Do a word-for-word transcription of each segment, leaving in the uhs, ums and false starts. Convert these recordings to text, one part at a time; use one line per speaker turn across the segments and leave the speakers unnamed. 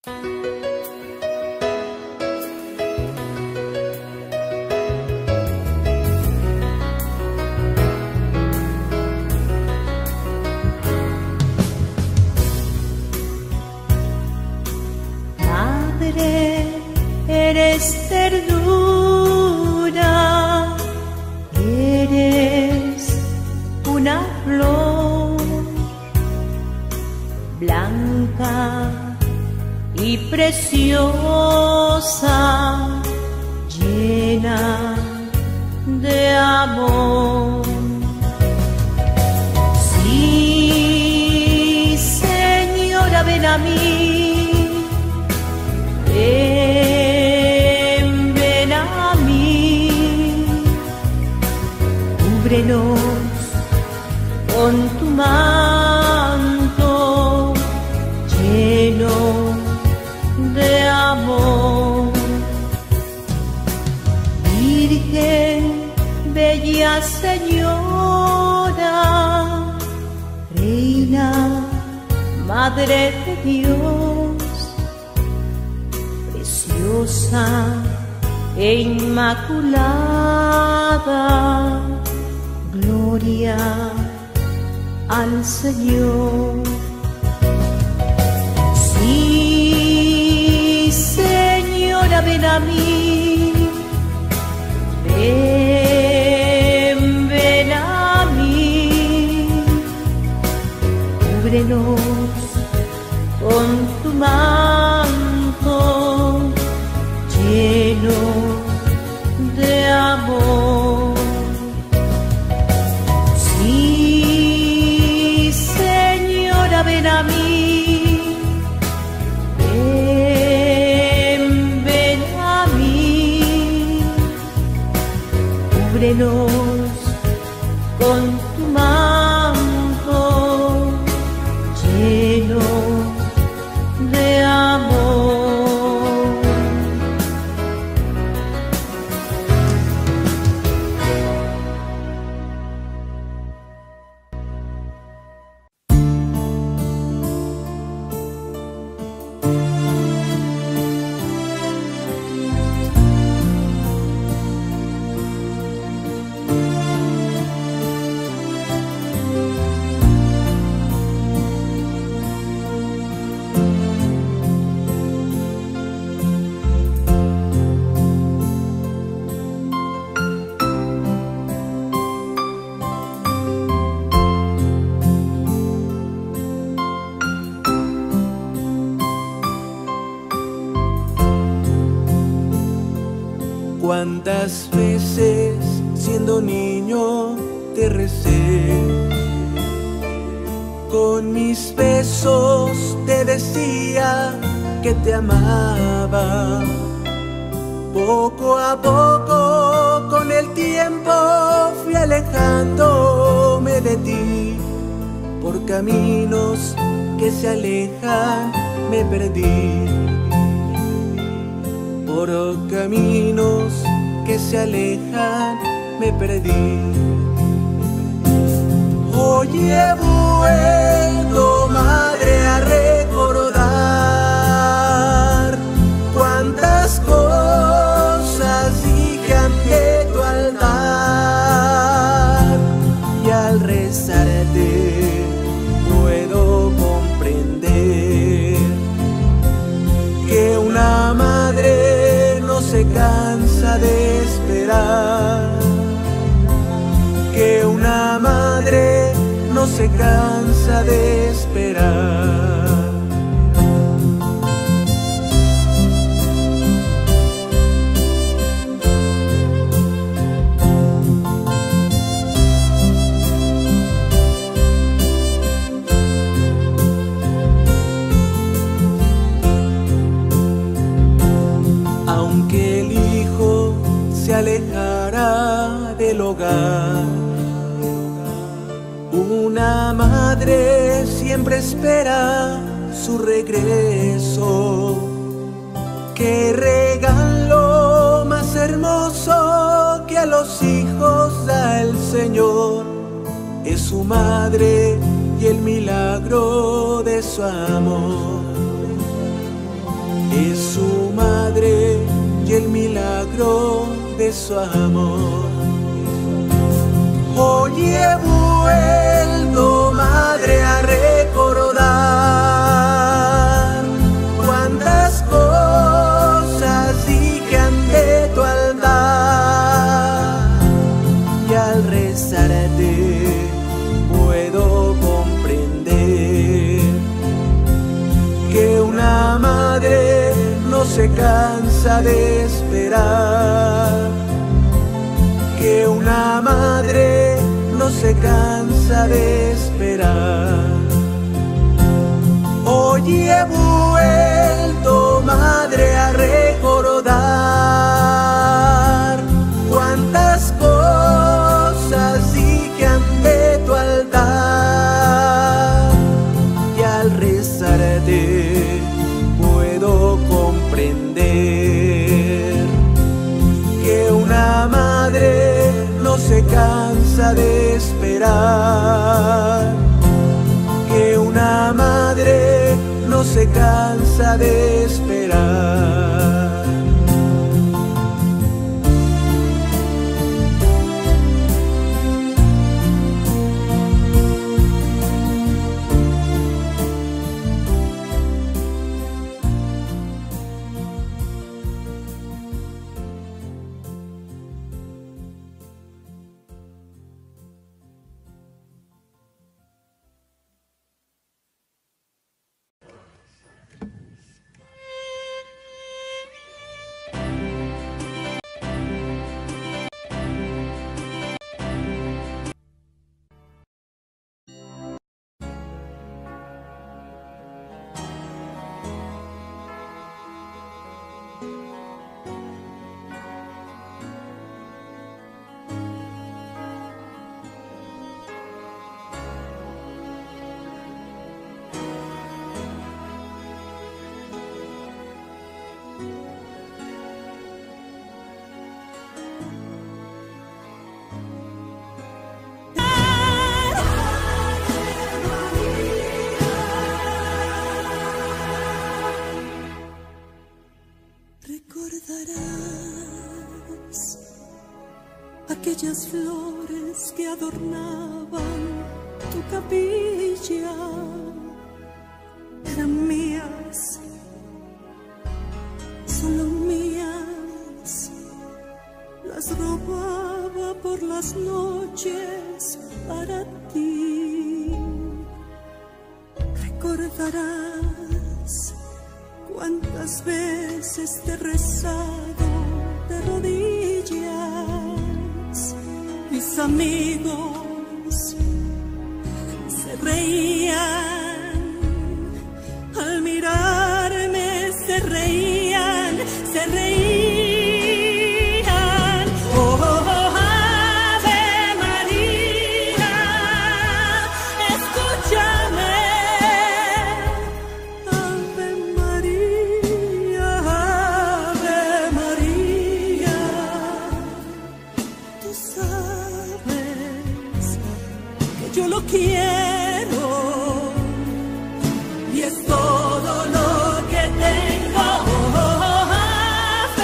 Eres ternura, eres una flor blanca y preciosa, llena de amor. Sí, Señora, ven a mí. Ven, ven a mí, cúbrenos con tu manto lleno de amor. Virgen, bella Señora, Reina, Madre de Dios, preciosa e inmaculada, gloria al Señor. Sí, Señora, ven a mí, ven, ven a mí, cúbrenos con tu manto lleno de amor. Sí, Señora, ven a mí, ven, ven a mí, cúbrenos con tu manto lleno de amor.
Cuántas veces siendo niño te recé, con mis besos te decía que te amaba. Poco a poco con el tiempo fui alejándome de ti, por caminos que se alejan me perdí. Por caminos que se alejan me perdí. Hoy he vuelto, madre, a recordar cuántas cosas dije ante tu altar, y al rezarte puedo comprender que una madre no se cansa de esperar, que una madre no se cansa de esperar. Aunque el hijo se alejara del hogar, una madre siempre espera su regreso. Qué regalo más hermoso que a los hijos da el Señor, es su madre y el milagro de su amor. es su madre y el milagro de su amor. Hoy he vuelto, madre, a recordar cuántas cosas dije ante tu altar, y al rezarte puedo comprender que una madre no se cansa de esperar, que una madre no se cansa de esperar. Hoy he vuelto, madre, a recordar cuántas cosas dije ante tu altar, y al rezarte puedo comprender que una madre no se cansa de esperar, que una madre no se cansa de esperar.
Recordarás aquellas flores que adornaban tu capilla, eran mías, solo mías, las robaba por las noches para ti. Recordarás cuántas veces te he rezado de rodillas. Mis amigos se reían al mirarme, se reían, se reían. Oh, oh, oh, Ave María, escúchame. Ave María, Ave María, tú sabes que yo lo quiero y es todo lo que tengo. Oh, oh, oh, Ave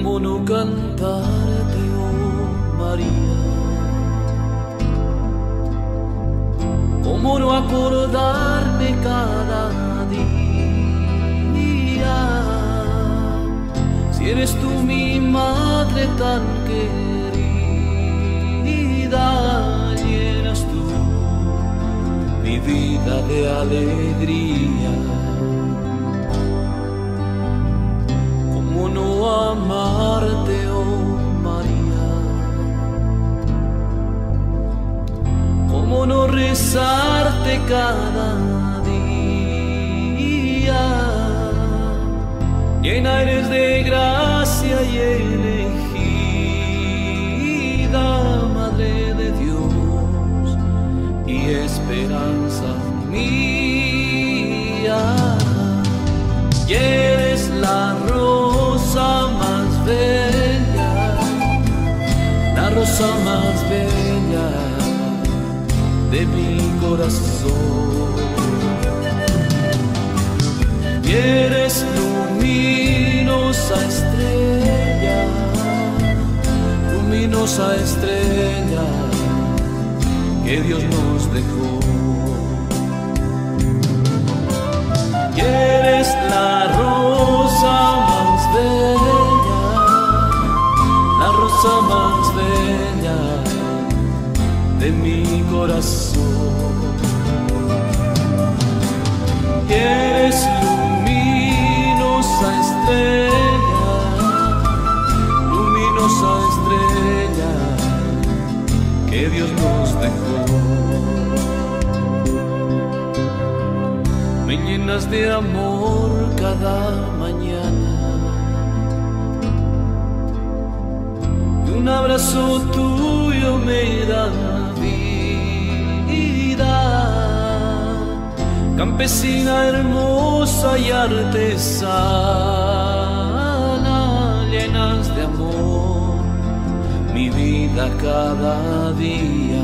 ¿Cómo no cantarte, oh María? ¿Cómo no acordarme cada día? Si eres tú mi madre tan querida, llenas tú mi vida de alegría. ¿Cómo no amarte, oh María? ¿Cómo no rezarte cada día? Llena eres de gracia y elegida, Madre de Dios y esperanza mía. Y eres la rosa más bella, la rosa más bella de mi corazón. Y eres luminosa estrella, luminosa estrella que Dios nos dejó. Y eres la rosa más bella, la rosa más bella de mi corazón. Y eres luminosa estrella, luminosa estrella que Dios nos dejó. Me llenas de amor cada mañana y un abrazo tuyo me da vida. Campesina hermosa y artesana, llenas de amor mi vida cada día.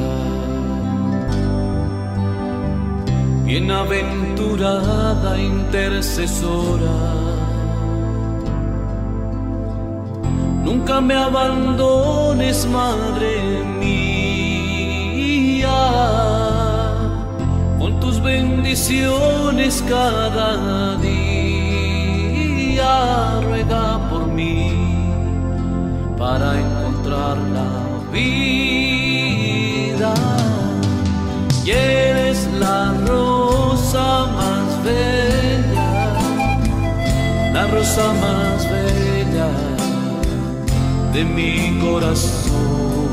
Bienaventurada intercesora, nunca me abandones, Madre mía. Con tus bendiciones cada día, ruega por mí para encontrar la vida. Y eres la rosa más bella, la rosa más bella de mi corazón.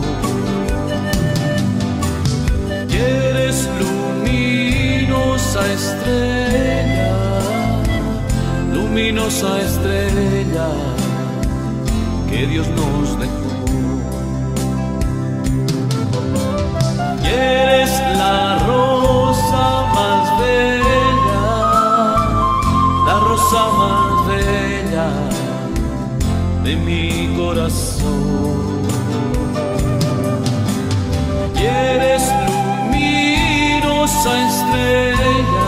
Y eres luminosa estrella, luminosa estrella que Dios nos dejó. Y eres la rosa más bella, la rosa más bella de mi corazón. Y eres luminosa estrella,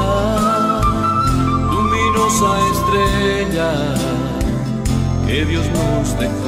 luminosa estrella que Dios nos dejó.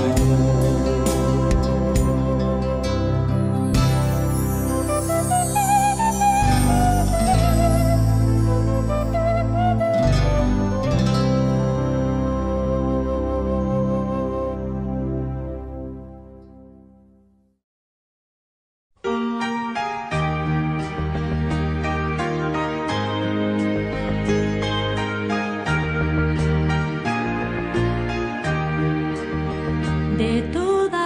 De toda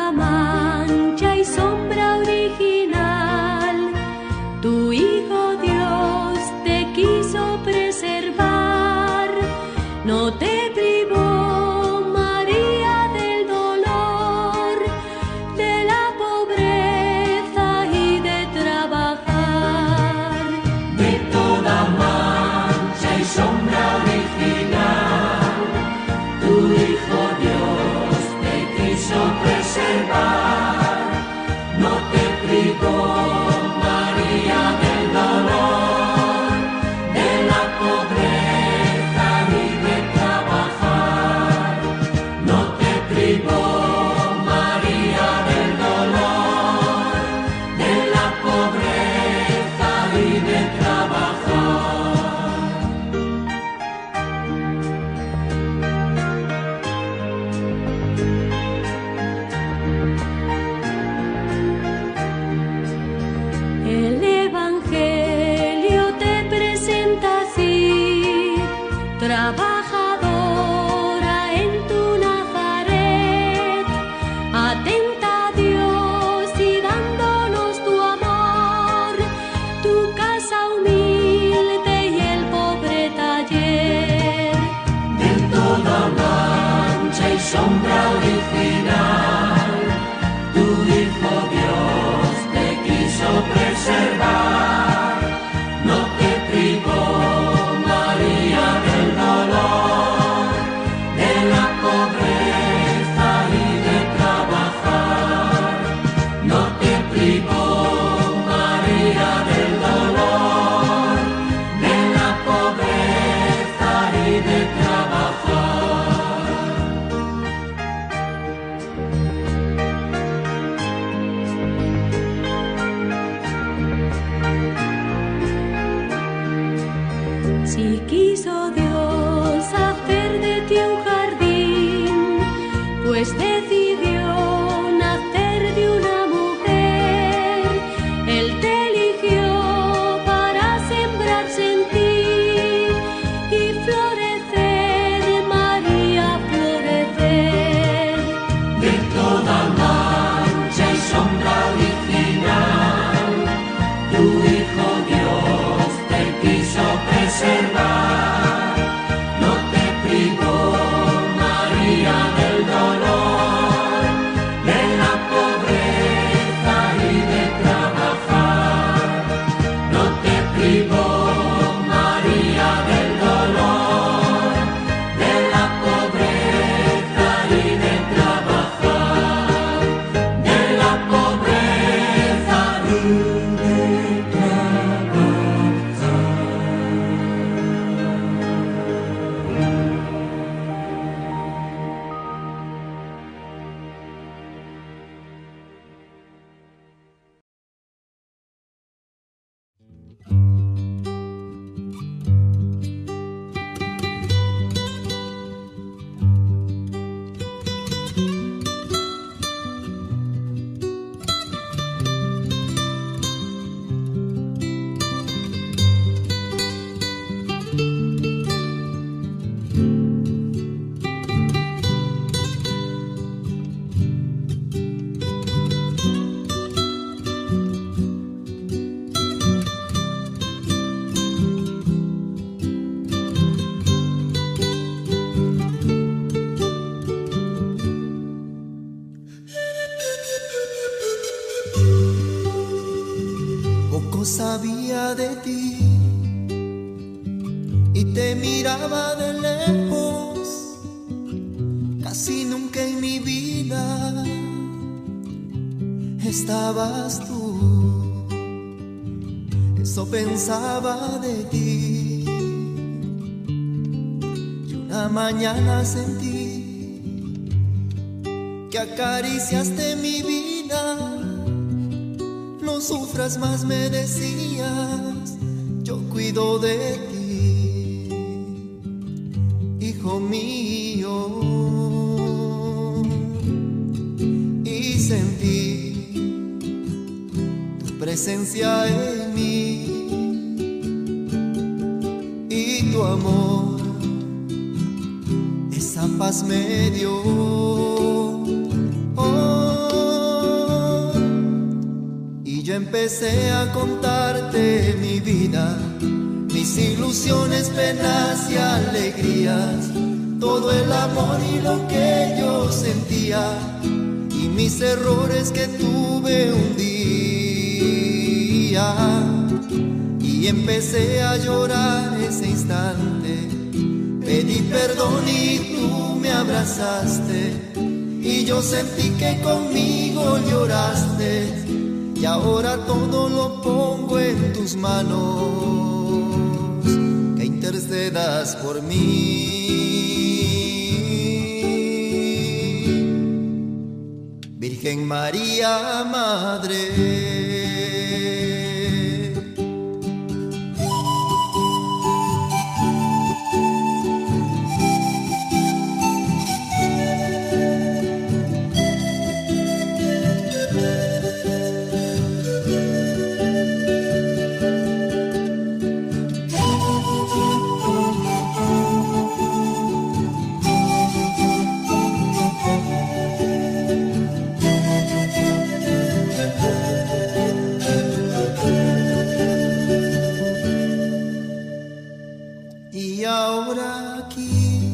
Si quiso Dios hacer de ti un jardín, pues decidió nacer de una mujer. Él te eligió para sembrarse en ti y florecer, María, florecer.
De toda mancha y sombra original, tu Hijo Dios te quiso preservar. No te privó, María, del dolor, de la pobreza y de trabajar. No te privó, María, del dolor, de la pobreza y de trabajar. De la pobreza y de trabajar.
Poco sabía de ti y te miraba de lejos. Casi nunca en mi vida estabas tú. Eso pensaba de ti. Y una mañana sentí que acariciaste mi vida. No sufras más, me decías, yo cuido de ti, hijo mío. Y sentí tu presencia en mí y tu amor, esa paz me dio. Yo empecé a contarte mi vida, mis ilusiones, penas y alegrías, todo el amor y lo que yo sentía, y mis errores que tuve un día. Y empecé a llorar ese instante, pedí perdón y tú me abrazaste, y yo sentí que conmigo lloraste. Y ahora todo lo pongo en tus manos, que intercedas por mí. Virgen María, Madre. Y ahora aquí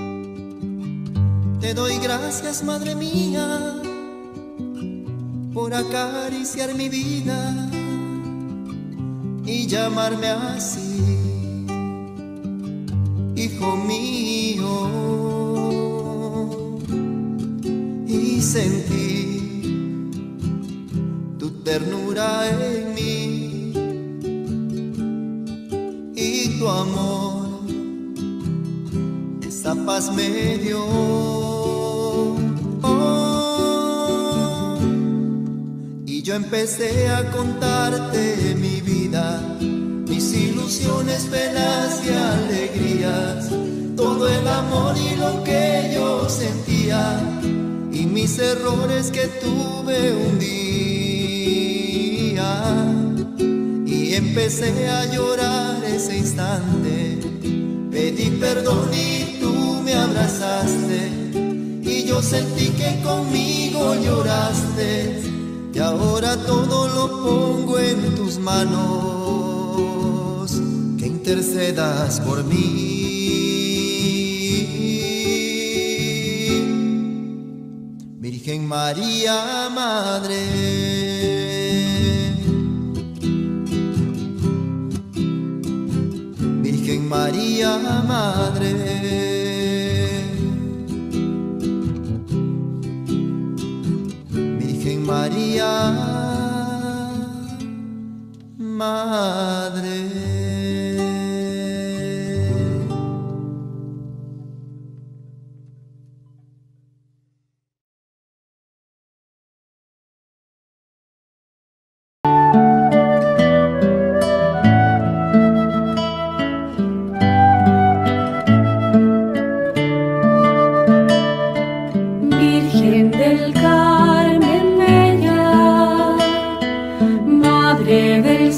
te doy gracias, Madre mía, por acariciar mi vida y llamarme así, hijo mío. Y sentí tu ternura en mí y tu amor, esa paz me dio. Oh, y yo empecé a contarte mi vida, mis mis ilusiones, penas y alegrías, todo el amor y lo que yo sentía, y mis errores que tuve un día. Y empecé a llorar ese instante, pedí perdón y tú me abrazaste, y yo sentí que conmigo lloraste, y ahora todo lo pongo en tus manos, que intercedas por mí. Virgen María, Madre, Virgen María, Madre, Virgen María, Madre.
Virgen del Carmen bella, Madre del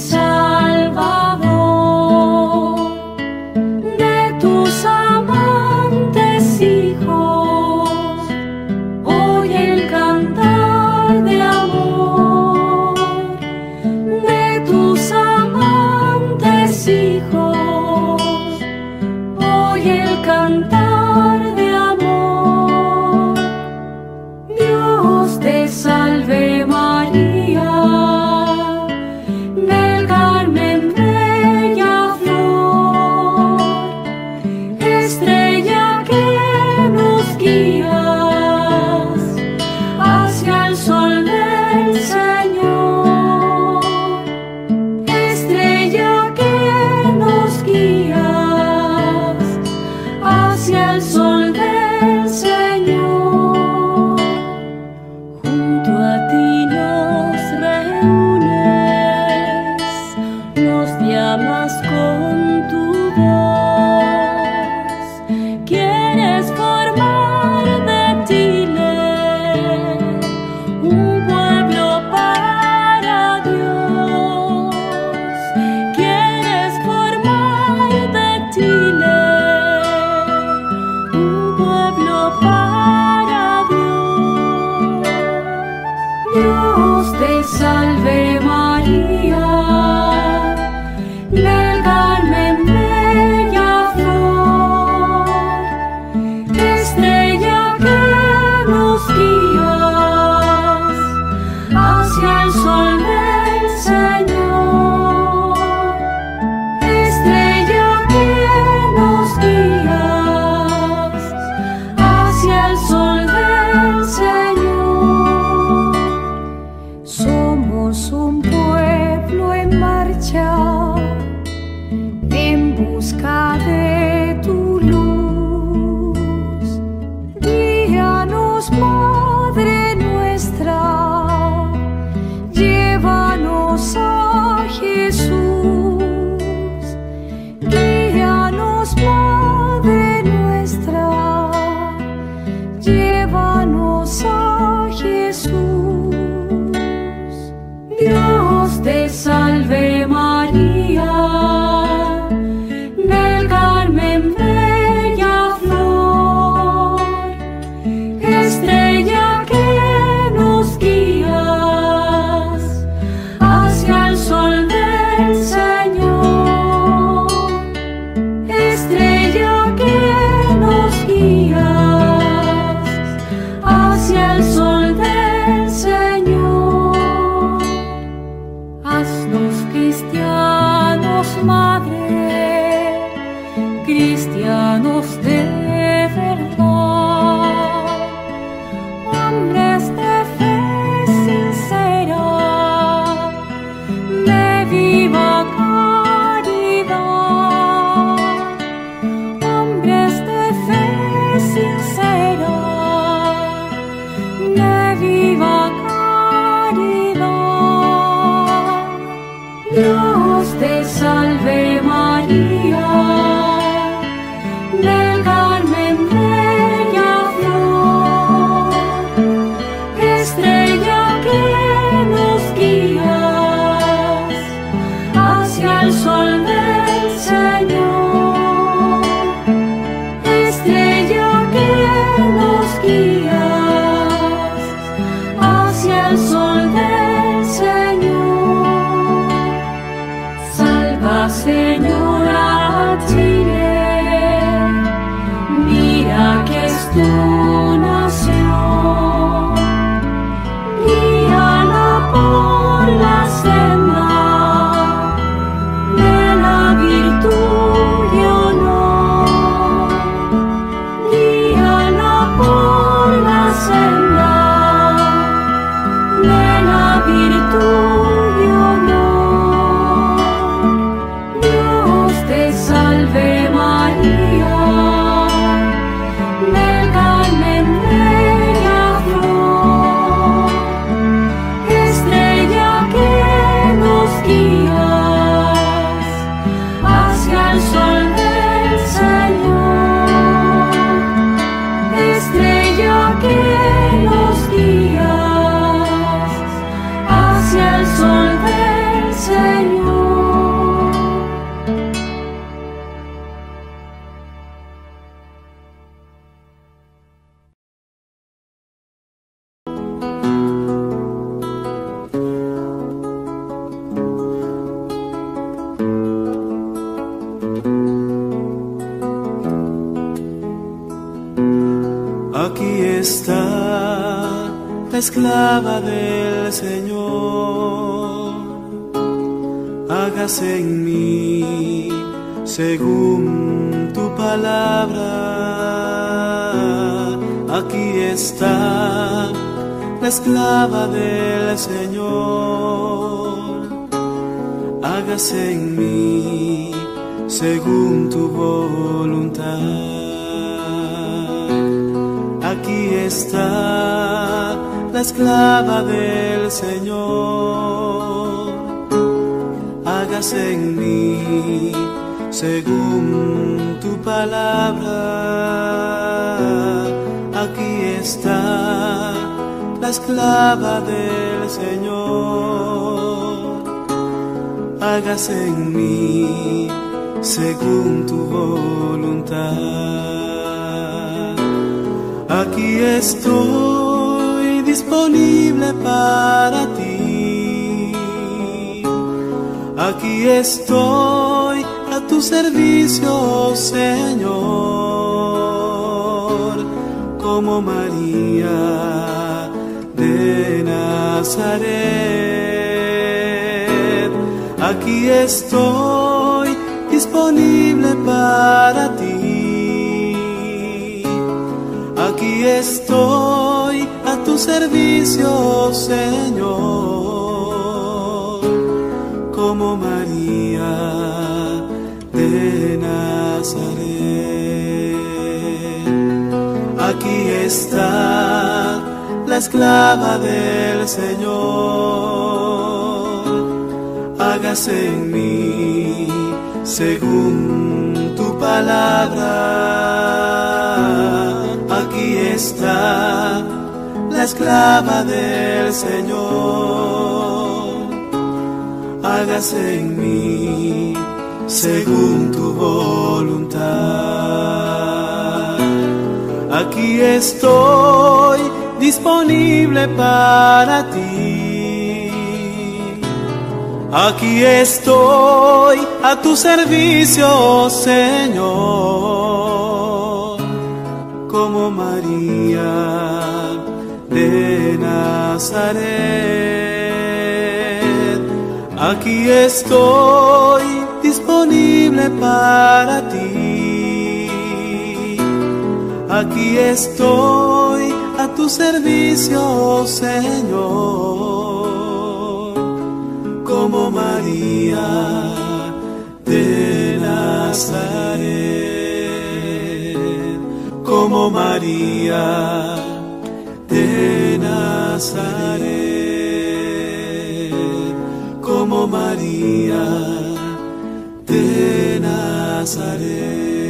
Salvador, de tus amantes hijos, oye el cantar de amor. De tus amantes hijos, oye el cantar de amor. Dios te salve María, del Carmen bella flor, estrella que nos guías hacia el sol del Señor, estrella que nos guías hacia el sol del Señor. Junto a ti nos reúnes, nos llamas con tu voz, quieres formar de Tile un pueblo para Dios, quieres formar de Tile un pueblo para Dios. Dios te salve María, del Carmen bella flor, estrella que nos guías hacia el sol del Señor, estrella que nos guías hacia el sol del Señor. Somos un pueblo en marcha, en busca de tu luz. Guíanos, Madre nuestra, llévanos a Jesús. Guíanos, Madre nuestra, llévanos a Jesús. Dios te salve María, del Carmen bella flor, estrella que nos guías hacia el sol del Señor, estrella que nos guías hacia el sol del Señor. Haznos cristianos, Madre, cristianos de verdad, hombres de fe sincera, de viva caridad, hombres de fe sincera, de viva caridad. Dios te salve
Aquí está la esclava del Señor. Hágase en mí según tu palabra. Aquí está la esclava del Señor. Hágase en mí según tu voluntad. Aquí está la esclava del Señor. Hágase en mí según tu palabra. Aquí está la esclava del Señor. Hágase en mí según tu voluntad. Aquí estoy disponible para ti. Aquí estoy a tu servicio, Señor, como María de Nazaret. Aquí estoy disponible para ti. Aquí estoy a tu servicio, Señor, como María de Nazaret. Aquí está la esclava del Señor. Hágase en mí según tu palabra. Aquí está la esclava del Señor. Hágase en mí según tu voluntad. Aquí estoy disponible para ti. Aquí estoy a tu servicio, Señor, como María de Nazaret. Aquí estoy disponible para ti. Aquí estoy a tu servicio, Señor, como María de Nazaret, como María de Nazaret, como María de Nazaret.